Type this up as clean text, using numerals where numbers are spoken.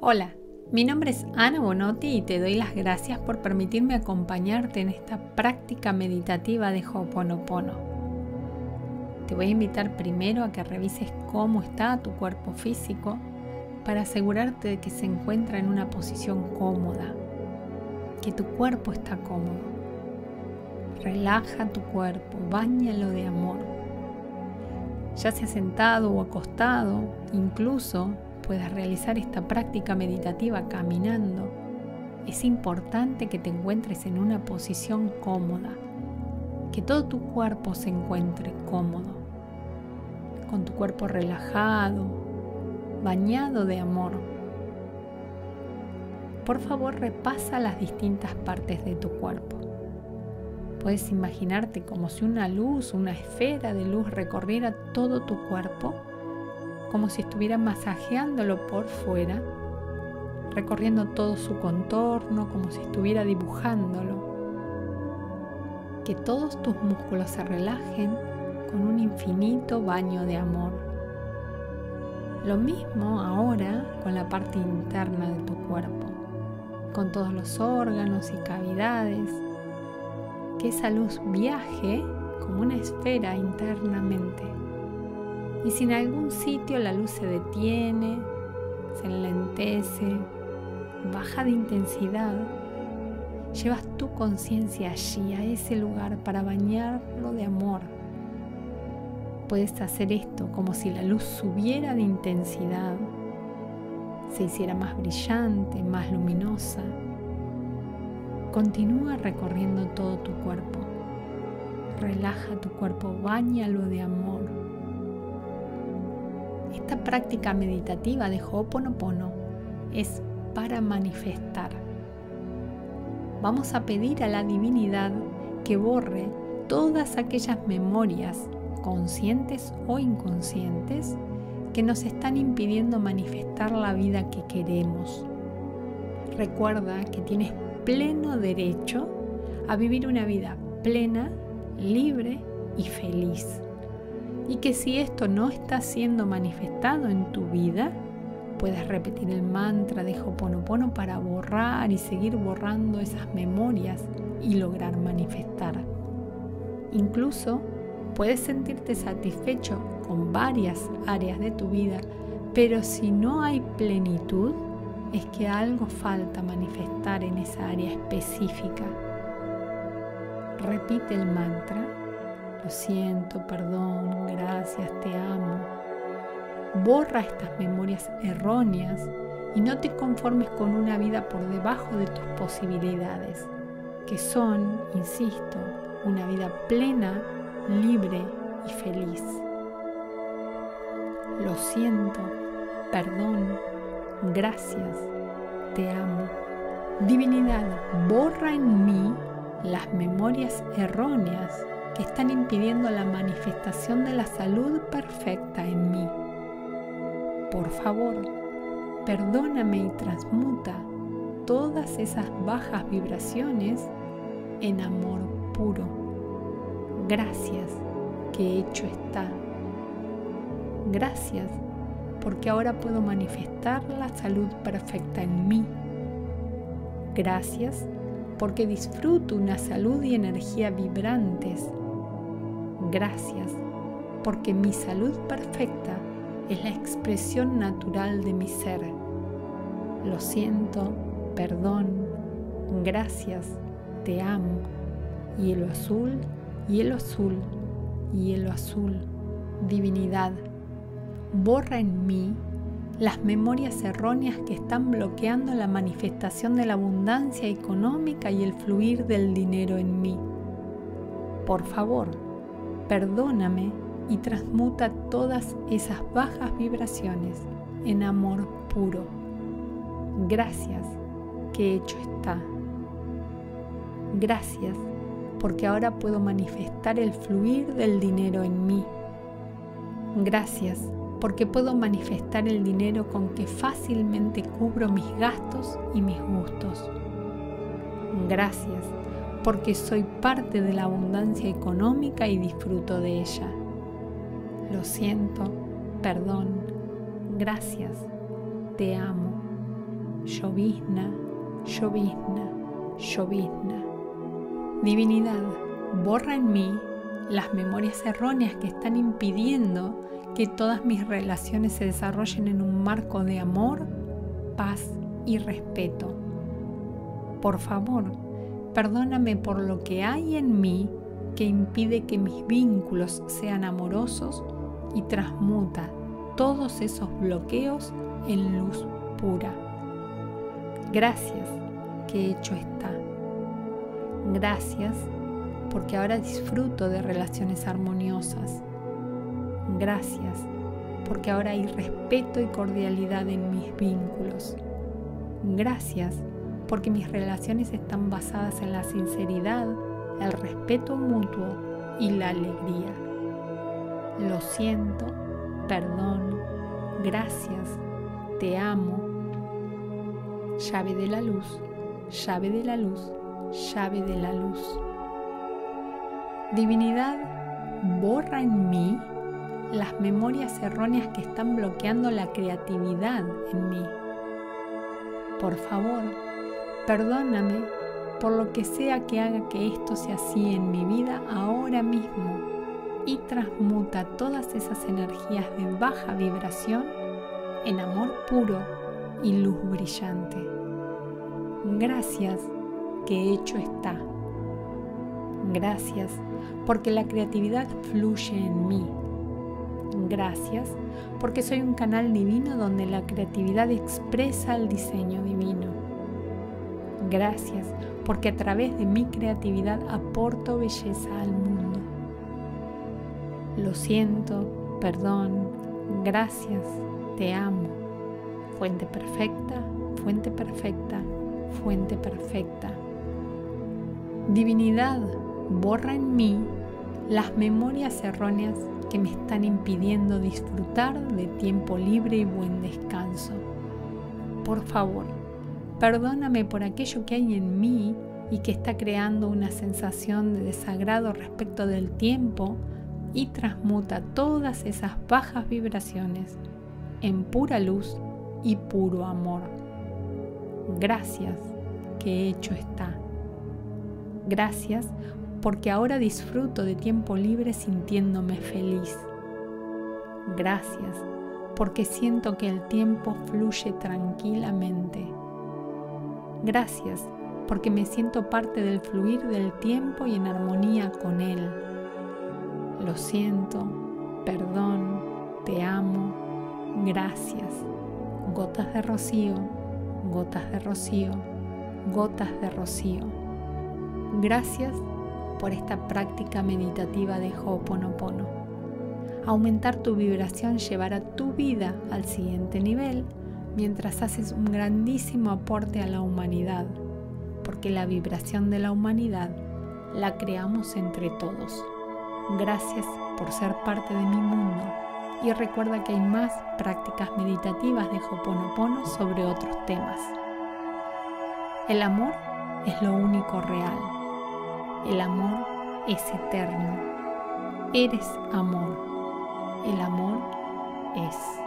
Hola, mi nombre es Ana Bonotti y te doy las gracias por permitirme acompañarte en esta práctica meditativa de Ho'oponopono. Te voy a invitar primero a que revises cómo está tu cuerpo físico para asegurarte de que se encuentra en una posición cómoda, que tu cuerpo está cómodo. Relaja tu cuerpo, báñalo de amor. Ya sea sentado o acostado, incluso puedas realizar esta práctica meditativa caminando. Es importante que te encuentres en una posición cómoda, que todo tu cuerpo se encuentre cómodo, con tu cuerpo relajado, bañado de amor. Por favor, repasa las distintas partes de tu cuerpo. Puedes imaginarte como si una luz, una esfera de luz recorriera todo tu cuerpo, como si estuviera masajeándolo por fuera, recorriendo todo su contorno, como si estuviera dibujándolo. Que todos tus músculos se relajen con un infinito baño de amor. Lo mismo ahora con la parte interna de tu cuerpo, con todos los órganos y cavidades. Que esa luz viaje como una esfera internamente. Y si en algún sitio la luz se detiene, se enlentece, baja de intensidad, llevas tu conciencia allí, a ese lugar, para bañarlo de amor. Puedes hacer esto como si la luz subiera de intensidad, se hiciera más brillante, más luminosa. Continúa recorriendo todo tu cuerpo. Relaja tu cuerpo, báñalo de amor. Esta práctica meditativa de Ho'oponopono es para manifestar. Vamos a pedir a la divinidad que borre todas aquellas memorias, conscientes o inconscientes, que nos están impidiendo manifestar la vida que queremos. Recuerda que tienes pleno derecho a vivir una vida plena, libre y feliz. Y que si esto no está siendo manifestado en tu vida, puedes repetir el mantra de Ho'oponopono para borrar y seguir borrando esas memorias y lograr manifestar. Incluso puedes sentirte satisfecho con varias áreas de tu vida, pero si no hay plenitud, es que algo falta manifestar en esa área específica. Repite el mantra: lo siento, perdón, gracias, te amo. Borra estas memorias erróneas y no te conformes con una vida por debajo de tus posibilidades, que son, insisto, una vida plena, libre y feliz. Lo siento, perdón, gracias, te amo. Divinidad, borra en mí las memorias erróneas que están impidiendo la manifestación de la salud perfecta en mí. Por favor, perdóname y transmuta todas esas bajas vibraciones en amor puro. Gracias, que hecho está. Gracias, porque ahora puedo manifestar la salud perfecta en mí. Gracias, porque disfruto una salud y energía vibrantes. Gracias, porque mi salud perfecta es la expresión natural de mi ser. Lo siento, perdón, gracias, te amo. Hielo azul, hielo azul, hielo azul. Divinidad, borra en mí las memorias erróneas que están bloqueando la manifestación de la abundancia económica y el fluir del dinero en mí. Por favor, perdóname y transmuta todas esas bajas vibraciones en amor puro. Gracias, que hecho está. Gracias, porque ahora puedo manifestar el fluir del dinero en mí. Gracias, porque puedo manifestar el dinero con que fácilmente cubro mis gastos y mis gustos. Gracias, porque soy parte de la abundancia económica y disfruto de ella. Lo siento, perdón, gracias, te amo. llovizna, llovizna, llovizna. Divinidad, borra en mí las memorias erróneas que están impidiendo que todas mis relaciones se desarrollen en un marco de amor, paz y respeto. Por favor, perdóname por lo que hay en mí que impide que mis vínculos sean amorosos y transmuta todos esos bloqueos en luz pura. Gracias que hecho está. Gracias porque ahora disfruto de relaciones armoniosas. Gracias porque ahora hay respeto y cordialidad en mis vínculos. Gracias porque mis relaciones están basadas en la sinceridad, el respeto mutuo y la alegría. Lo siento, perdón, gracias, te amo. Llave de la luz, llave de la luz, llave de la luz. Divinidad, borra en mí las memorias erróneas que están bloqueando la creatividad en mí. Por favor, perdóname por lo que sea que haga que esto sea así en mi vida ahora mismo y transmuta todas esas energías de baja vibración en amor puro y luz brillante. Gracias que hecho está. Gracias porque la creatividad fluye en mí. Gracias porque soy un canal divino donde la creatividad expresa el diseño divino. Gracias porque a través de mi creatividad aporto belleza al mundo. Lo siento, perdón, gracias, te amo. Fuente perfecta, fuente perfecta, fuente perfecta. Divinidad, borra en mí las memorias erróneas que me están impidiendo disfrutar de tiempo libre y buen descanso. Por favor, perdóname por aquello que hay en mí y que está creando una sensación de desagrado respecto del tiempo y transmuta todas esas bajas vibraciones en pura luz y puro amor. Gracias que hecho está. Gracias porque ahora disfruto de tiempo libre sintiéndome feliz. Gracias porque siento que el tiempo fluye tranquilamente. Gracias porque me siento parte del fluir del tiempo y en armonía con él. Lo siento, perdón, te amo, gracias. Gotas de rocío, gotas de rocío, gotas de rocío. Gracias por esta práctica meditativa de Ho'oponopono. Aumentar tu vibración llevará tu vida al siguiente nivel mientras haces un grandísimo aporte a la humanidad, porque la vibración de la humanidad la creamos entre todos. Gracias por ser parte de mi mundo y recuerda que hay más prácticas meditativas de Ho'oponopono sobre otros temas. El amor es lo único real. El amor es eterno. Eres amor. El amor es.